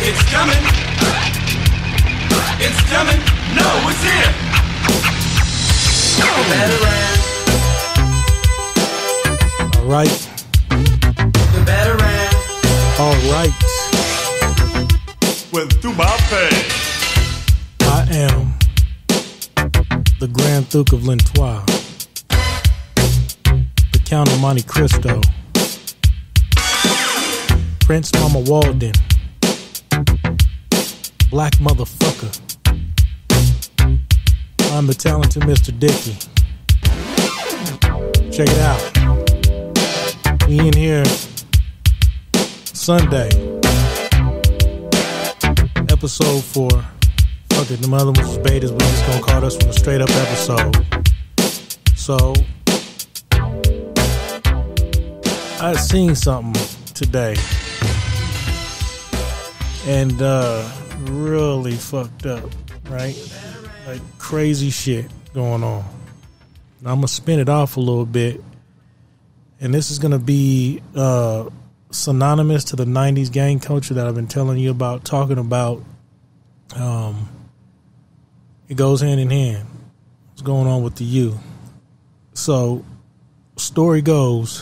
It's coming. It's coming. No, it's here. The veteran. All right. The veteran. All right. Went through my face. I am the Grand Duke of Lentois, the Count of Monte Cristo, Prince Mama Walden, Black Motherfucker. I'm the talented Mr. Dickey. Check it out. We in here Sunday. Episode 4. Fuck it, the other ones was betas. We're just gonna call this one a straight up episode. So, I seen something today. And, really fucked up, right? Like crazy shit going on. Now, I'm gonna spin it off a little bit. And this is gonna be, synonymous to the 90s gang culture that I've been telling you about, talking about. It goes hand in hand. What's going on with the U? So, story goes,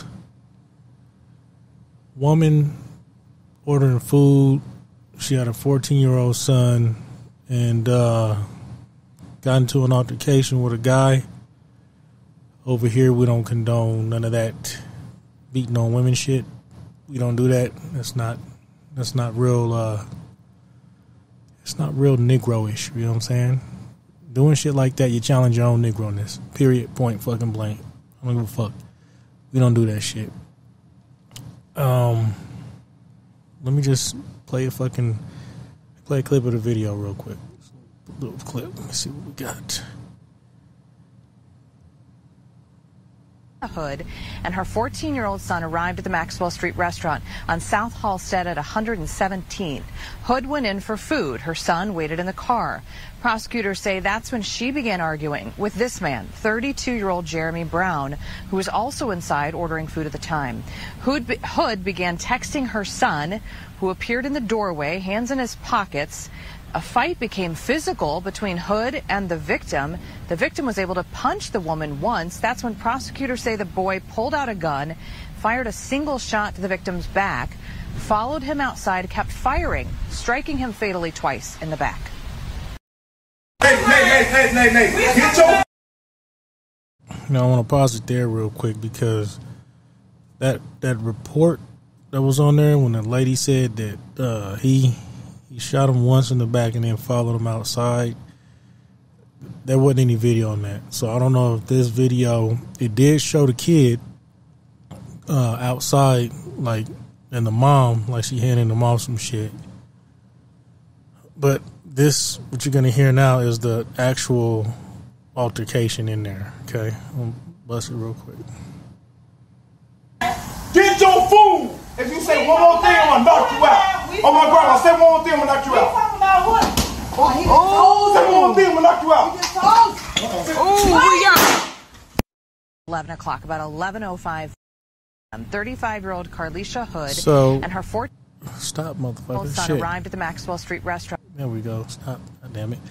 woman ordering food. She had a 14-year-old son and got into an altercation with a guy. Over here, we don't condone none of that beating on women shit. We don't do that. That's not real. It's not real Negro-ish. You know what I'm saying? Doing shit like that, you challenge your own Negro-ness. Period. Point. Fucking blank. I don't give a fuck. We don't do that shit. Let me just play a clip of the video real quick. A little clip. Let me see what we got. Hood and her 14-year-old son arrived at the Maxwell Street restaurant on South Halstead at 117th. Hood went in for food. Her son waited in the car. Prosecutors say that's when she began arguing with this man, 32-year-old Jeremy Brown, who was also inside ordering food at the time. Hood began texting her son, who appeared in the doorway, hands in his pockets. A fight became physical between Hood and the victim. The victim was able to punch the woman once. That's when prosecutors say the boy pulled out a gun, fired a single shot to the victim's back, followed him outside, kept firing, striking him fatally twice in the back. Hey, get your... Now, I want to pause it there real quick because that report that was on there when the lady said that he shot him once in the back and then followed him outside. There wasn't any video on that. So I don't know if this video, it did show the kid outside, like, and the mom, like she handing him off some shit. But this, what you're going to hear now is the actual altercation in there. Okay? I'll bust it real quick. Get your food! If you say one more thing, I'm gonna knock you out. Oh my grandma, say one more thing, I'm gonna knock you out. Talking about what? Say one more thing, I'm gonna knock you out. Oh, 11 o'clock, about 11:05. 35-year-old Carlisha Hood and her 14-year-old son arrived at the Maxwell Street restaurant. There we go. Stop. God damn it.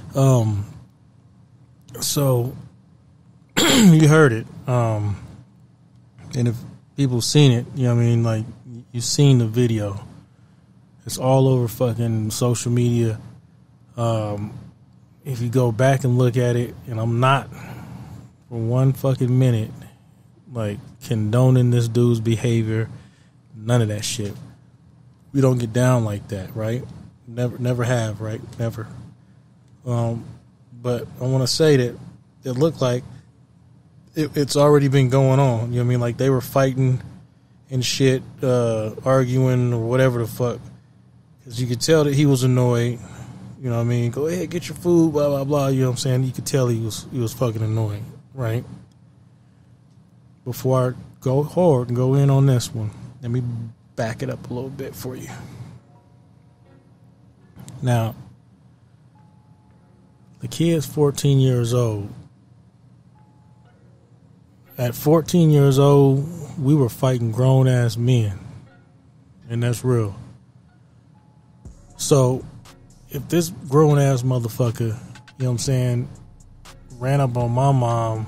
So you heard it. And if people seen it, you know what I mean? Like, you've seen the video. It's all over fucking social media. If you go back and look at it, and I'm not for one fucking minute, like, condoning this dude's behavior, none of that shit. We don't get down like that, right? Never have, right? Never. But I want to say that it looked like it's already been going on. You know what I mean? Like, they were fighting and shit, arguing or whatever the fuck. Because you could tell that he was annoyed. You know what I mean? Go ahead, get your food, blah, blah, blah. You know what I'm saying? You could tell he was fucking annoyed, right? Before I go hard and go in on this one, let me back it up a little bit for you. Now, the kid's 14 years old. At 14 years old, we were fighting grown-ass men. And that's real. So, if this grown ass motherfucker, you know what I'm saying, ran up on my mom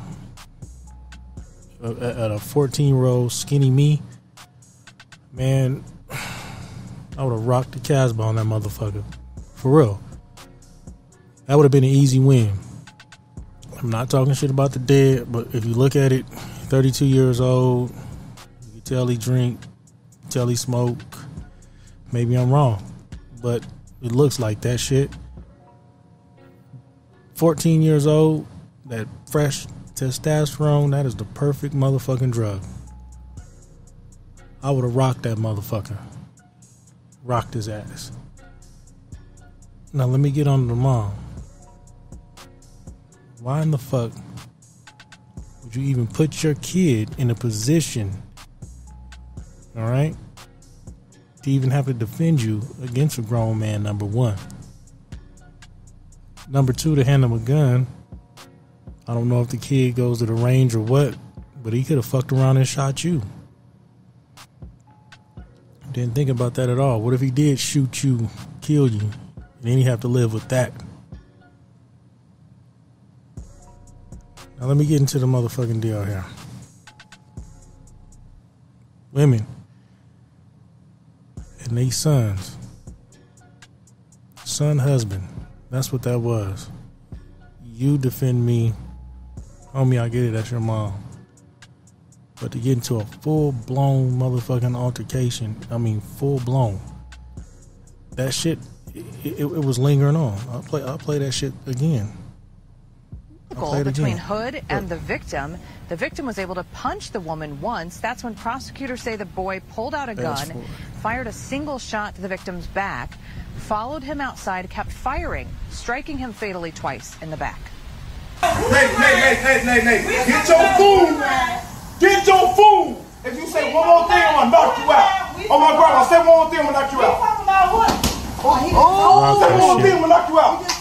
at a 14-year-old skinny me, man, I would have rocked the Casbah on that motherfucker. For real. That would have been an easy win. I'm not talking shit about the dead, but if you look at it, 32 years old, you can tell he drink, you can tell he smoke. Maybe I'm wrong, but it looks like that shit. 14 years old, that fresh testosterone, that is the perfect motherfucking drug. I would have rocked that motherfucker. Rocked his ass. Now let me get on to the mom. Why in the fuck would you even put your kid in a position, all right, to even have to defend you against a grown man, number one? Number two, to hand him a gun. I don't know if the kid goes to the range or what, but he could have fucked around and shot you. Didn't think about that at all. What if he did shoot you, kill you, and then you have to live with that? Now let me get into the motherfucking deal here. Women and they sons. Son, husband. That's what that was. You defend me. Homie, I get it, that's your mom. But to get into a full-blown motherfucking altercation, I mean full-blown, that shit, it was lingering on. I'll play that shit again. Between Hood and the victim was able to punch the woman once. That's when prosecutors say the boy pulled out a gun, fired a single shot to the victim's back, followed him outside, kept firing, striking him fatally twice in the back. Nay. Get your food. Get your food. If you say one more thing, I'm gonna knock you out. Oh my grandma, say one more thing, I'm gonna knock you out. Talking about what? Say one more thing, I'm gonna knock you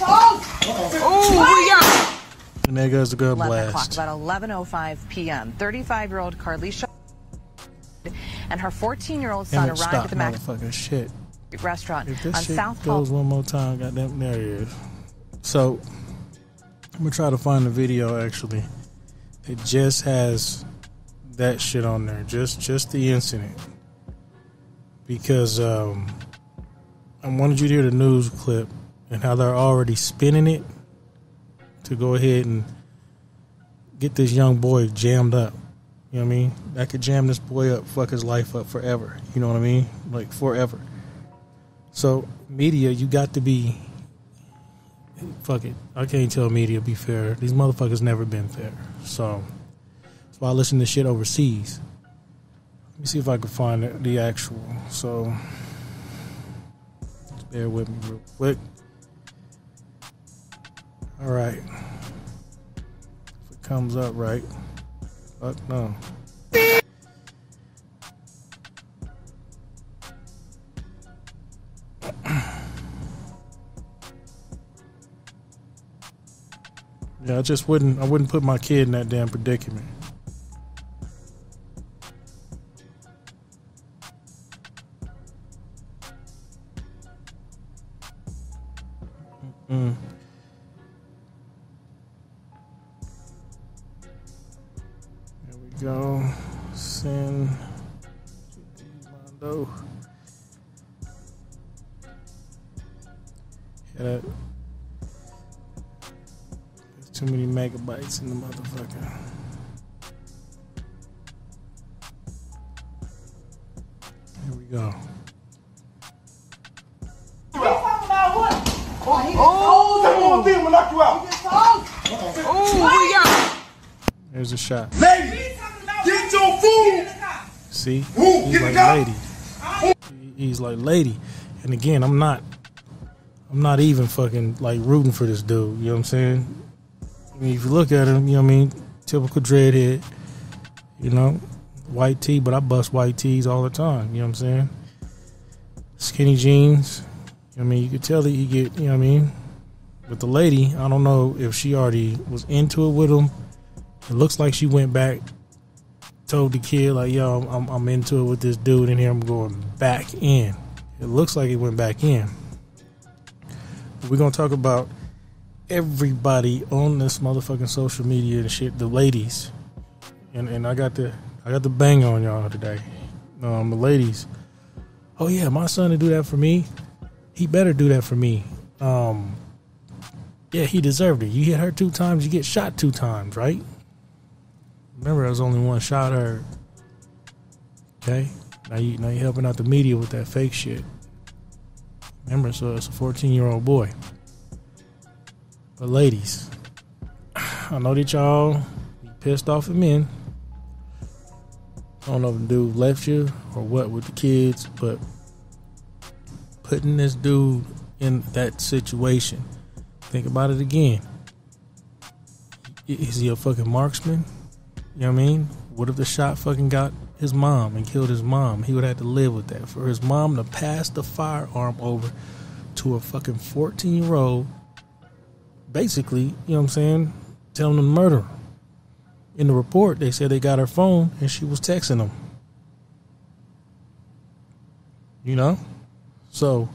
out. And there goes the gun 11 blast. o'clock, about 11:05 p.m. 35-year-old Carlisha and her 14-year-old son arrived at the motherfucking shit. restaurant If this on shit South goes one more time, goddamn, there he is. So I'm gonna try to find the video actually. It just has that shit on there, just the incident, because I wanted you to hear the news clip and how they're already spinning it to go ahead and get this young boy jammed up. You know what I mean? That could jam this boy up, fuck his life up forever. You know what I mean? Like forever. So media, you got to be, fuck it, I can't tell media be fair. These motherfuckers never been fair. So that's why I listen to shit overseas. Let me see if I can find the actual. So just bear with me real quick. All right. If it comes up right. Fuck no. Yeah, I wouldn't put my kid in that damn predicament. There we go. Send. Mondo. Yeah, there's too many megabytes in the motherfucker. Here we go. Talking about what? Say one more thing, I'm gonna knock you out. There's a shot. Lady, get your food. See? Who? He's Get the like gun. lady. He's like lady. And again, I'm not even fucking like rooting for this dude. You know what I'm saying? I mean, if you look at him, you know what I mean? Typical dreadhead. You know? White tee, but I bust white tees all the time. You know what I'm saying? Skinny jeans. I mean, you could tell that he get, you know what I mean? But the lady, I don't know if she already was into it with him. It looks like she went back, told the kid, like, yo, I'm into it with this dude in here. I'm going back in. It looks like he went back in. We're gonna talk about everybody on this motherfucking social media and shit. The ladies, and I got the bang on y'all today. The ladies. Oh yeah, my son to do that for me. He better do that for me. Yeah, he deserved it. You hit her 2 times, you get shot 2 times, right? Remember, there was only one shot heard. Okay, now you helping out the media with that fake shit. Remember, so it's a 14-year-old boy. But ladies, I know that y'all be pissed off at men. I don't know if the dude left you or what with the kids, but putting this dude in that situation, think about it again. Is he a fucking marksman? You know what I mean? What if the shot fucking got his mom and killed his mom? He would have to live with that. For his mom to pass the firearm over to a fucking 14-year-old, basically, you know what I'm saying, telling him to murder her. In the report, they said they got her phone and she was texting him. You know? So,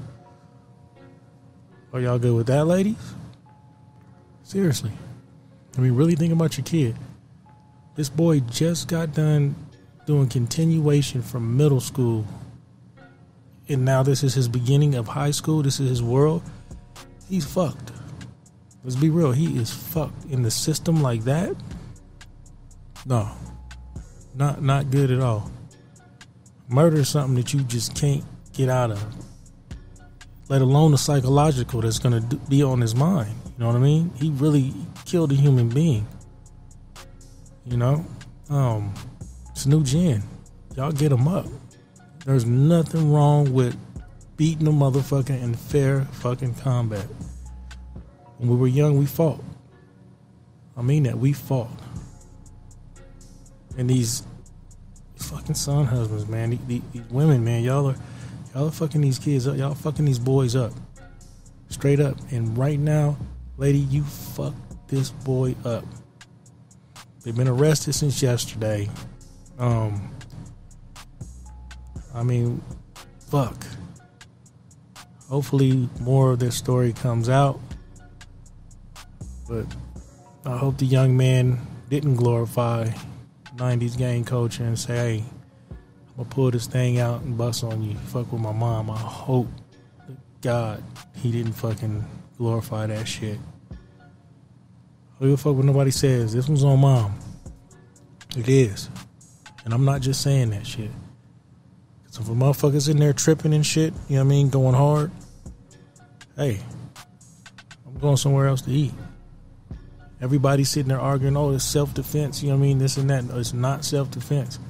are y'all good with that, ladies? Seriously. I mean, really think about your kid. This boy just got done doing continuation from middle school. And now this is his beginning of high school. This is his world. He's fucked. Let's be real. He is fucked. In the system like that, no. Not good at all. Murder is something that you just can't get out of. Let alone the psychological that's going to be on his mind. You know what I mean? He really killed a human being. You know? It's new gen. Y'all get him up. There's nothing wrong with beating a motherfucker in fair fucking combat. When we were young, we fought. I mean that. We fought. And these fucking son husbands, man, these women, man, y'all are fucking these kids up. Y'all fucking these boys up. Straight up. And right now, lady, you fucked this boy up. They've been arrested since yesterday. I mean, fuck. Hopefully more of this story comes out. But I hope the young man didn't glorify 90s gang culture and say, hey, I'm going to pull this thing out and bust on you. Fuck with my mom. I hope to God he didn't fucking glorify that shit. I don't give a fuck what nobody says. This one's on mom. It is. And I'm not just saying that shit. So for motherfuckers in there tripping and shit, you know what I mean, going hard, hey, I'm going somewhere else to eat. Everybody's sitting there arguing, oh, it's self-defense, you know what I mean, this and that. No, it's not self-defense.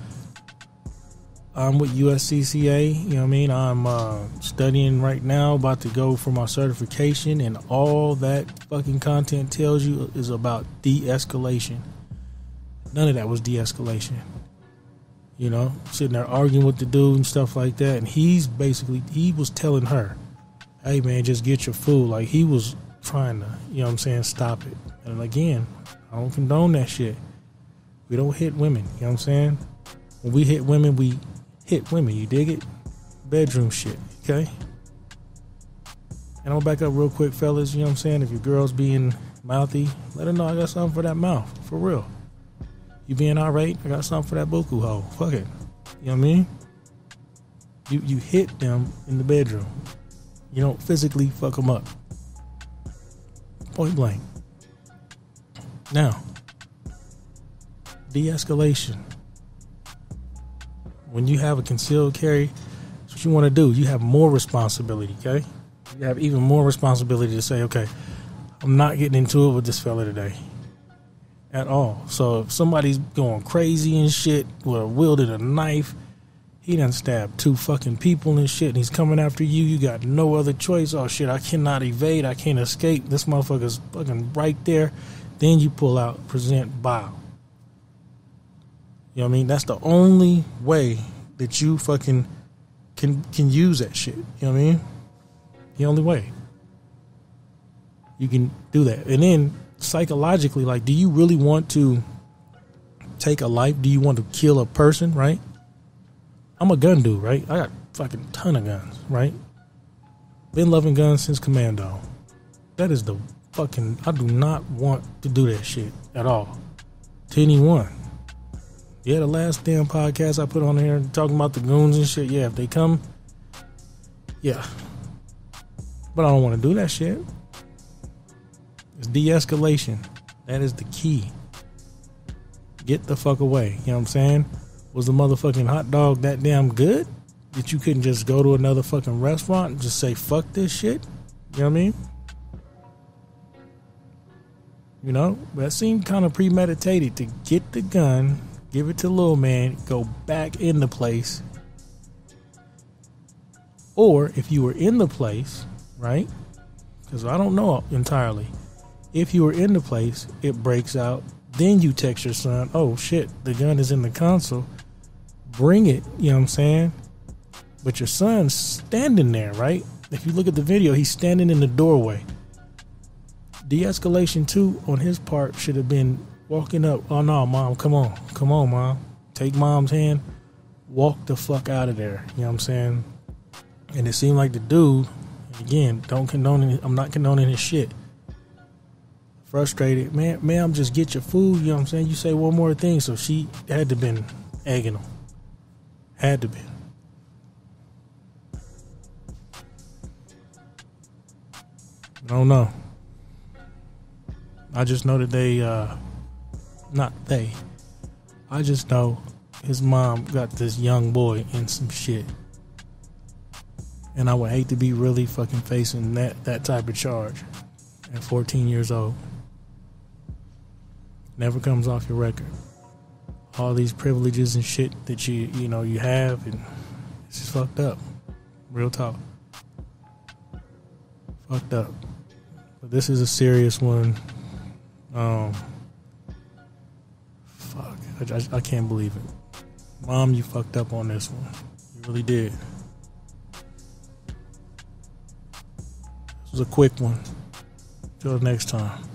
I'm with USCCA, you know what I mean, I'm studying right now, about to go for my certification, and all that fucking content tells you is about de-escalation. None of that was de-escalation. You know, sitting there arguing with the dude and stuff like that, and he was telling her, hey man, just get your food. Like, he was trying to, you know what I'm saying, stop it. And again, I don't condone that shit. We don't hit women, you know what I'm saying? When we hit women, we hit women, you dig it? Bedroom shit, okay? And I'll back up real quick, fellas, you know what I'm saying? If your girl's being mouthy, let her know I got something for that mouth, for real. You being irate, I got something for that buku hole. Fuck it. You know what I mean? You hit them in the bedroom. You don't physically fuck them up. Point blank. Now, de-escalation. When you have a concealed carry, that's what you want to do. You have more responsibility, okay? You have even more responsibility to say, okay, I'm not getting into it with this fella today. At all. So if somebody's going crazy and shit, or wielded a knife, he done stabbed 2 fucking people and shit, and he's coming after you, you got no other choice. Oh shit, I cannot evade, I can't escape, this motherfucker's fucking right there. Then you pull out, present, bow. You know what I mean? That's the only way that you fucking can use that shit. You know what I mean? The only way you can do that. And then psychologically, like, do you really want to take a life? Do you want to kill a person, right? I'm a gun dude, right? I got fucking ton of guns, right? Been loving guns since Commando. That is the fucking... I do not want to do that shit at all. To anyone. Yeah, the last damn podcast I put on here talking about the goons and shit. Yeah, if they come... Yeah. But I don't want to do that shit. It's de-escalation. That is the key. Get the fuck away. You know what I'm saying? Was the motherfucking hot dog that damn good that you couldn't just go to another fucking restaurant and just say fuck this shit? You know what I mean? You know, that seemed kind of premeditated to get the gun, give it to Lil Man, go back in the place. Or if you were in the place, right? Because I don't know entirely. If you were in the place, it breaks out. Then you text your son, oh shit, the gun is in the console. Bring it, you know what I'm saying? But your son's standing there, right? If you look at the video, he's standing in the doorway. De-escalation 2 on his part should have been walking up. Oh no, mom, come on. Come on, mom. Take mom's hand. Walk the fuck out of there. You know what I'm saying? And it seemed like the dude, again, don't condone it. I'm not condoning his shit. Frustrated. Man, ma'am, just get your food. You know what I'm saying? You say one more thing. So she had to been egging him. Had to be. I don't know. I just know that I just know his mom got this young boy in some shit. And I would hate to be really fucking facing that type of charge at 14 years old. Never comes off your record. All these privileges and shit that you have, and it's just fucked up. Real talk. Fucked up. But this is a serious one. Fuck. I can't believe it. Mom, you fucked up on this one. You really did. This was a quick one. Till next time.